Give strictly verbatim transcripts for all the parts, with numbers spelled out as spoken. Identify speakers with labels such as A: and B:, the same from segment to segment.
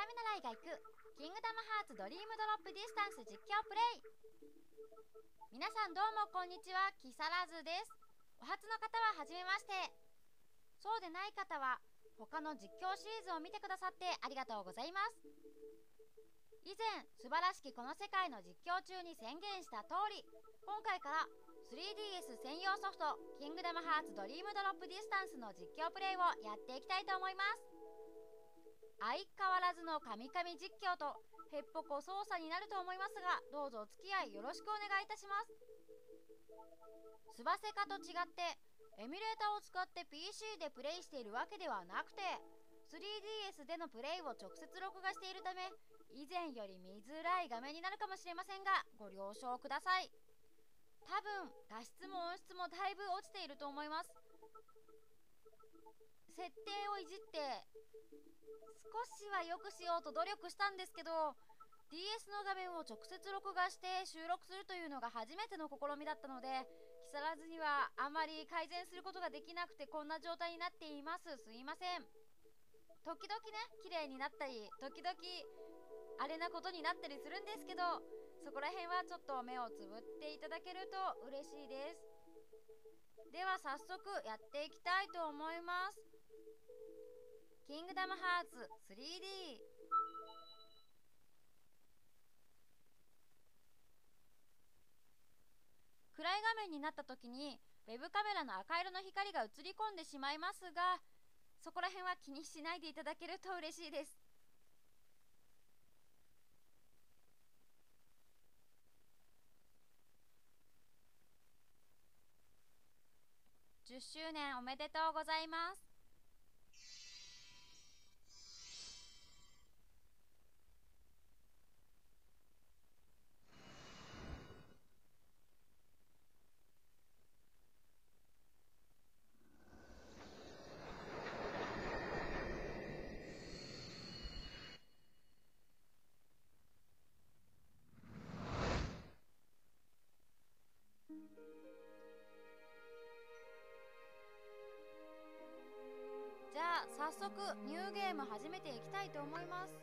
A: 回目ならいが行くキングダムハーツドリームドロップディスタンス実況プレイ。皆さんどうもこんにちは、木更津です。お初の方ははじめまして、そうでない方は他の実況シリーズを見てくださってありがとうございます。以前素晴らしきこの世界の実況中に宣言した通り、今回から スリーディーエス 専用ソフトキングダムハーツドリームドロップディスタンスの実況プレイをやっていきたいと思います。相変わらずの神々実況とへっぽこ操作になると思いますが、どうぞお付き合いよろしくお願いいたします。スバセカと違ってエミュレーターを使って ピーシー でプレイしているわけではなくて、 スリーディーエス でのプレイを直接録画しているため、以前より見づらい画面になるかもしれませんがご了承ください。多分画質も音質もだいぶ落ちていると思います。設定をいじって少しは良くしようと努力したんですけど、 ディーエス の画面を直接録画して収録するというのが初めての試みだったので、木更津にはあまり改善することができなくてこんな状態になっています。すいません。時々ね綺麗になったり時々あれなことになったりするんですけど、そこら辺はちょっと目をつぶっていただけると嬉しいです。では早速やっていきたいと思います。キングダムハーツ スリーディー。 暗い画面になった時にウェブカメラの赤色の光が映り込んでしまいますが、そこら辺は気にしないでいただけると嬉しいです。じゅっしゅうねんおめでとうございます。じゃあ早速ニューゲーム始めていきたいと思います。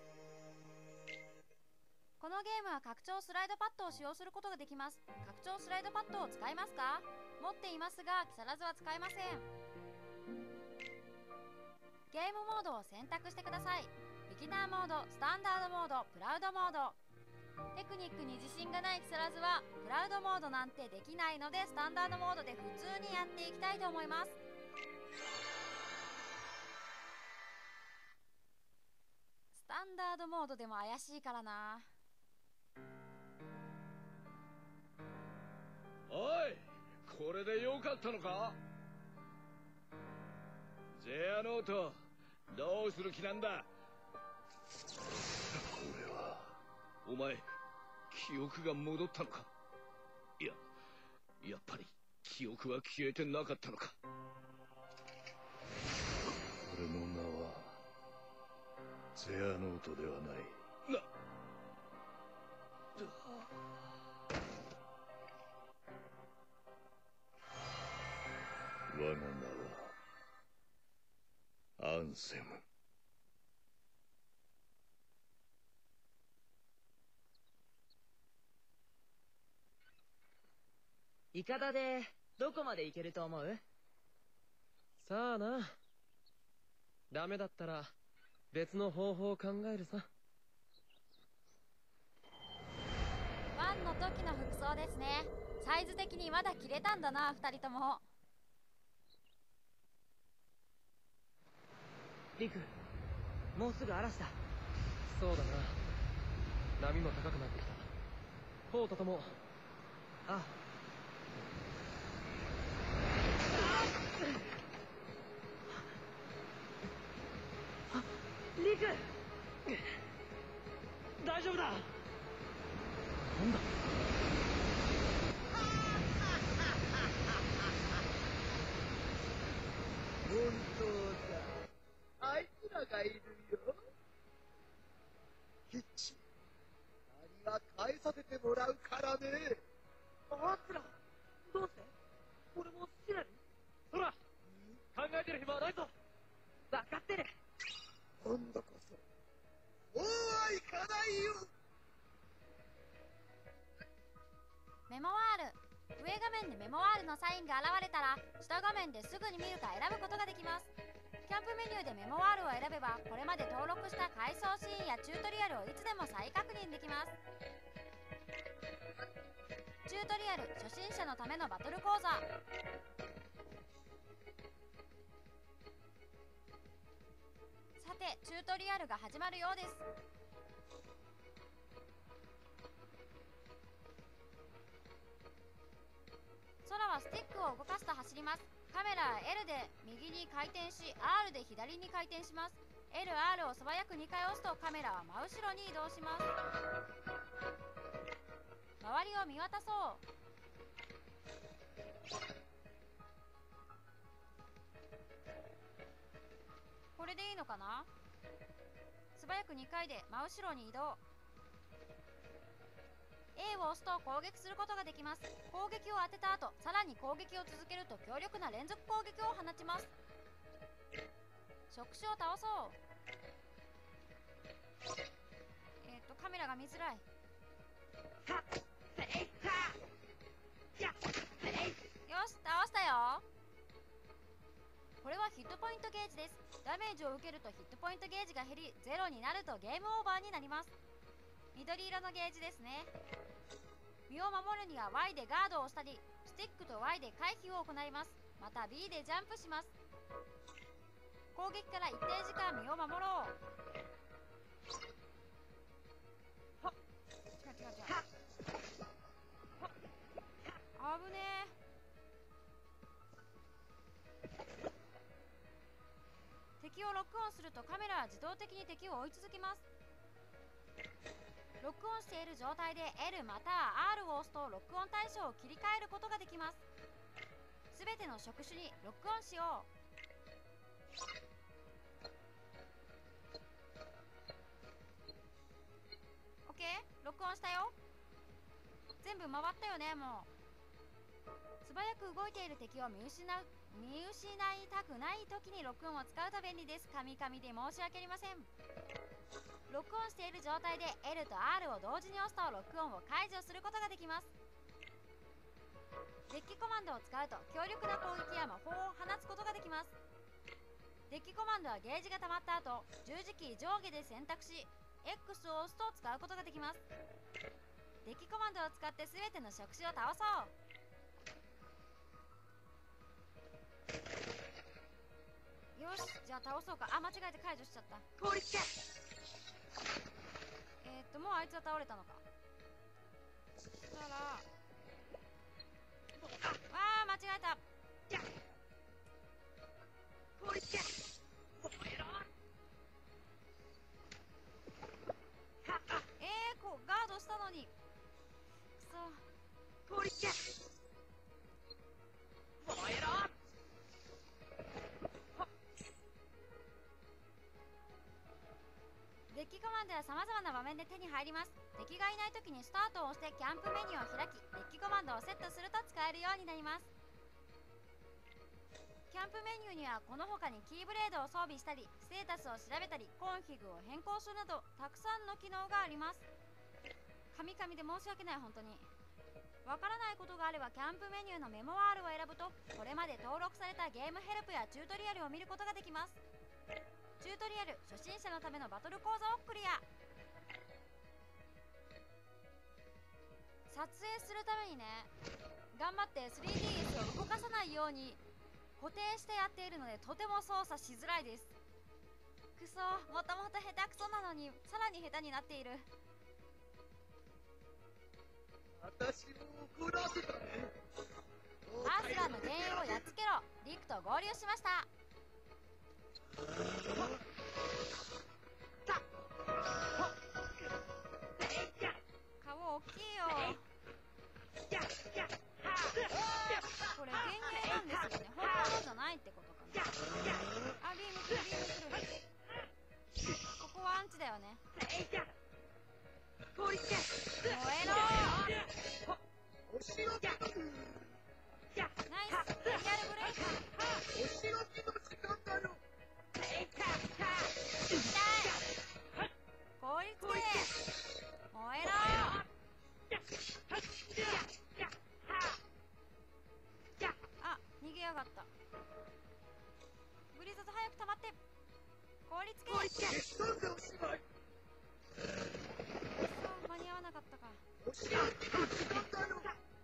A: このゲームは拡張スライドパッドを使用することができます。拡張スライドパッドを使いますか？持っていますが木更津は使えません。ゲームモードを選択してください。ビギナーモード、スタンダードモード、プラウドモード。テクニックに自信がない木更津はプラウドモードなんてできないので、スタンダードモードで普通にやっていきたいと思います。スタンダードモードでも怪しいからな。
B: おい、これでよかったのか？ゼアノート、どうする気なんだ？これはお前、記憶が戻ったのか？いや、やっぱり記憶は消えてなかったのか。
C: 俺の名はゼアノートではない。
B: な
C: 我が名はアンセム。
D: イカダでどこまで行けると思う？
E: さあな。ダメだったら別の方法を考えるさ。
A: ワンの時の服装ですね。サイズ的にまだ着れたんだな、二人とも。
D: リク、もうすぐ嵐だ。
E: そうだな。波も高くなってきた。ポートとも。
D: ああ。あ、リク！大丈夫だ。なんだ？
F: 本当だ。あいつらがいるよ。ヒッチ、何は返させてもらうからね。
D: あいつら、どうして？俺も好きなの？
E: ほら、考えてる暇はないぞ。
D: 分かってる。
F: 今度こそ、大
A: メモワール。上画面でメモワールのサインが現れたら下画面ですぐに見るか選ぶことができます。キャンプメニューでメモワールを選べばこれまで登録した回想シーンやチュートリアルをいつでも再確認できます。チュートリアル初心者のためのバトル講座。さてチュートリアルが始まるようです。空はスティックを動かすと走ります。カメラは L で右に回転し R で左に回転します。 エルアール を素早くにかい押すとカメラは真後ろに移動します。周りを見渡そう。これでいいのかな。素早くにかいで真後ろに移動。A を押すと攻撃することができます。攻撃を当てた後、さらに攻撃を続けると強力な連続攻撃を放ちます。触手を倒そう。えっとカメラが見づらい。よし、倒したよ。これはヒットポイントゲージです。ダメージを受けるとヒットポイントゲージが減り、ゼロになるとゲームオーバーになります。緑色のゲージですね。身を守るには ワイ でガードをしたり、スティックと ワイ で回避を行います。また ビー でジャンプします。攻撃から一定時間身を守ろう。違う違う違う。あぶねえ。敵をロックオンするとカメラは自動的に敵を追い続けます。ロックオンしている状態で L または R を押すとロックオン対象を切り替えることができます。すべての触手にロックオンしよう。オッケー、ロックオンしたよ。全部回ったよね。もう素早く動いている敵を見失う見失いたくない時にロックオンを使うと便利です。カミカミで申し訳ありません。ロックオンしている状態で L と R を同時に押すとロックオンを解除することができます。デッキコマンドを使うと強力な攻撃や魔法を放つことができます。デッキコマンドはゲージが溜まった後、十字キー上下で選択し X を押すと使うことができます。デッキコマンドを使って全ての触手を倒そう。よし、じゃあ倒そうか。あ、間違えて解除しちゃった。えーっともうあいつは倒れたのか。そしたらわあ間違えた。えー、こうガードしたのにくそ。デッキコマンドは様々な場面で手に入ります。敵がいない時にスタートを押してキャンプメニューを開き、デッキコマンドをセットすると使えるようになります。キャンプメニューにはこの他にキーブレードを装備したり、ステータスを調べたり、コンフィグを変更するなどたくさんの機能があります。カミカミで申し訳ない。本当にわからないことがあればキャンプメニューのメモワールを選ぶとこれまで登録されたゲームヘルプやチュートリアルを見ることができます。チュートリアル初心者のためのバトル講座をクリア。撮影するためにね、頑張って スリーディーエス を動かさないように固定してやっているのでとても操作しづらいです。くそ、もともと下手くそなのにさらに下手になっている。
F: 私も怒らせたね。
A: アースランの幻影をやっつけろ。リクと合流しました。顔大きいよ。これ幻影なんですよね。本物じゃないってことかな。あ、ビーム来るビーム来る。ここはアンチだよね。燃えろー。ナイスリアルブレイク。痛い。効率で燃えろー。 凍りつけ。
F: なんでおしまい。
A: そう間に合わなかったか。
F: おしまい。なんだよ。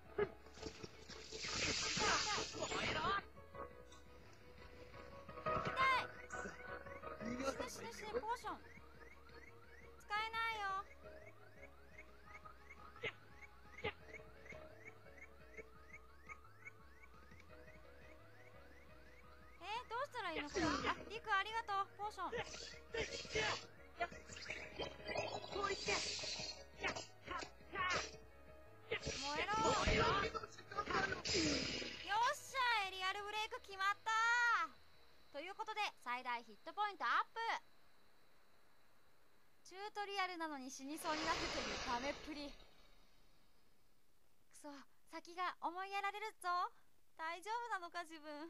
A: 死ね死ね死ね、ポーション使えないよ。えー、どうしたらいいのかな。あ、リクありがとう、ポーション。燃えろ。よっしゃ、エリアルブレイク決まったー。ということで最大ヒットポイントアップ。チュートリアルなのに死にそうになるというダメっぷり。くそ、先が思いやられるぞ。大丈夫なのか自分。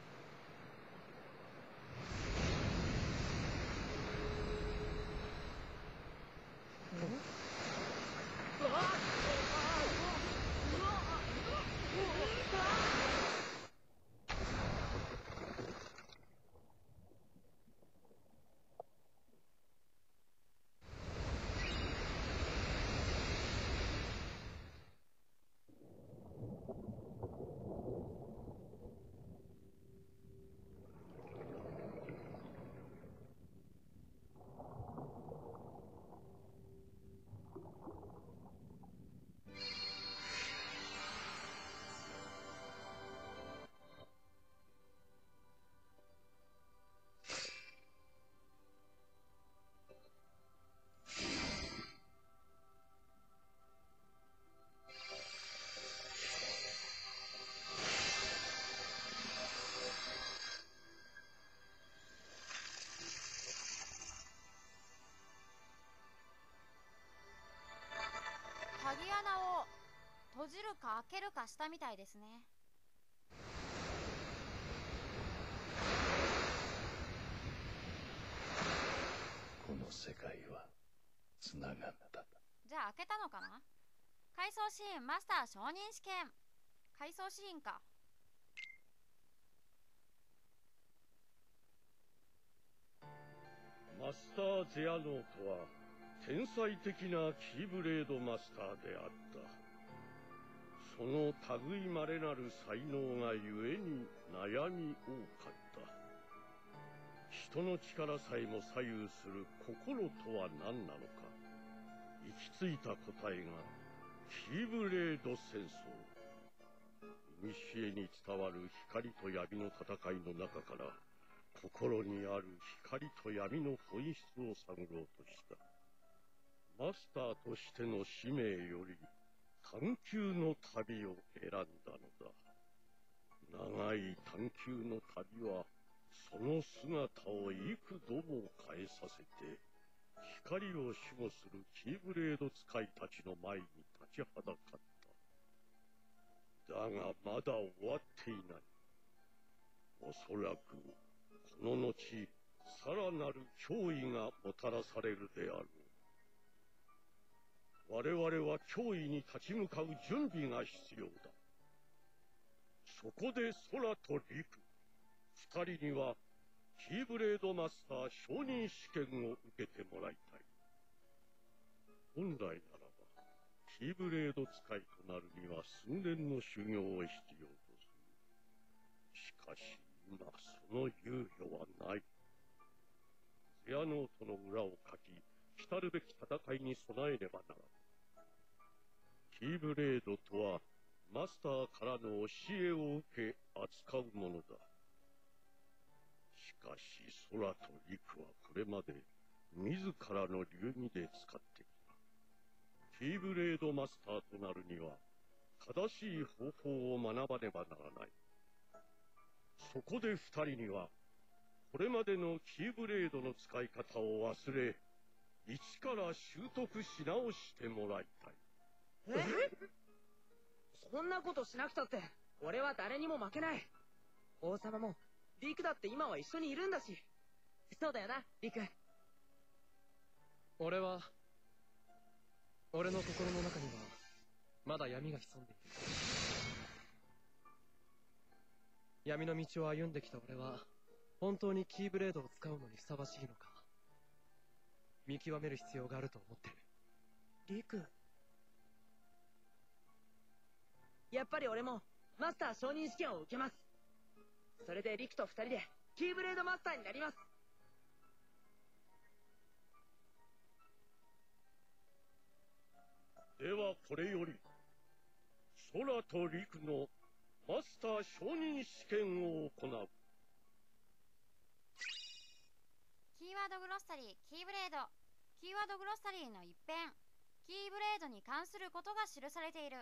A: 鍵穴を閉じるか開けるかしたみたいですね。
C: この世界はつながった。
A: じゃあ開けたのかな。回想シーンマスター承認試験。回想シーンか。
G: マスター・ゼアノートは天才的なキーブレードマスターであった。その類まれなる才能がゆえに悩み多かった。人の力さえも左右する心とは何なのか。行き着いた答えがキーブレード戦争。古に伝わる光と闇の戦いの中から心にある光と闇の本質を探ろうとした。マスターとしての使命より探求の旅を選んだのだ。長い探求の旅はその姿を幾度も変えさせて光を守護するキーブレード使いたちの前に立ちはだかった。だがまだ終わっていない。おそらくこの後さらなる脅威がもたらされるであろう。我々は脅威に立ち向かう準備が必要だ。そこで空と陸、二人にはキーブレードマスター承認試験を受けてもらいたい。本来ならばキーブレード使いとなるには数年の修行を必要とする。しかし今その猶予はない。ゼアノートの裏をかき、来るべき戦いに備えねばならぬ。キーブレードとはマスターからの教えを受け扱うものだ。しかし空と陸はこれまで自らの流儀で使ってきた。キーブレードマスターとなるには正しい方法を学ばねばならない。そこで二人にはこれまでのキーブレードの使い方を忘れ、一から習得し直してもらいたい。
H: え？そんなことしなくたって俺は誰にも負けない。王様もリクだって今は一緒にいるんだし。そうだよな、リク。
E: 俺は俺の心の中にはまだ闇が潜んでいる。闇の道を歩んできた俺は本当にキーブレードを使うのにふさわしいのか。 見極める必要があると思ってる。
H: リク。やっぱり俺もマスター承認試験を受けます。それでリクと二人でキーブレードマスターになります。
G: ではこれより空と陸のマスター承認試験を行う。
A: キーワードグロッサリーキーブレード。キーワードグロッサリーの一辺、キーブレードに関することが記されている。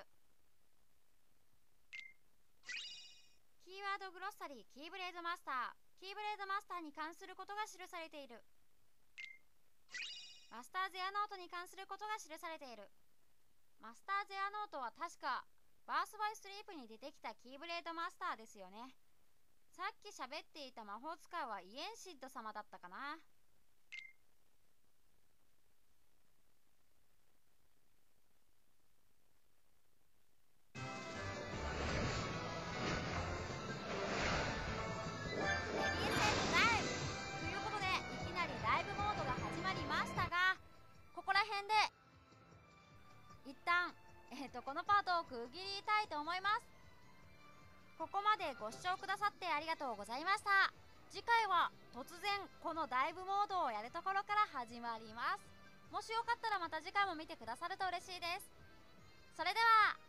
A: キーワードグロッサリーキーブレードマスター。キーブレードマスターに関することが記されている。マスターゼアノートに関することが記されている。マスターゼアノートは確かバースバイスリープに出てきたキーブレードマスターですよね。さっき喋っていた魔法使いはイエンシッド様だったかな。一旦、えーと、このパートを区切りたいと思います。ここまでご視聴くださってありがとうございました。次回は突然このダイブモードをやるところから始まります。もしよかったらまた次回も見てくださると嬉しいです。それでは。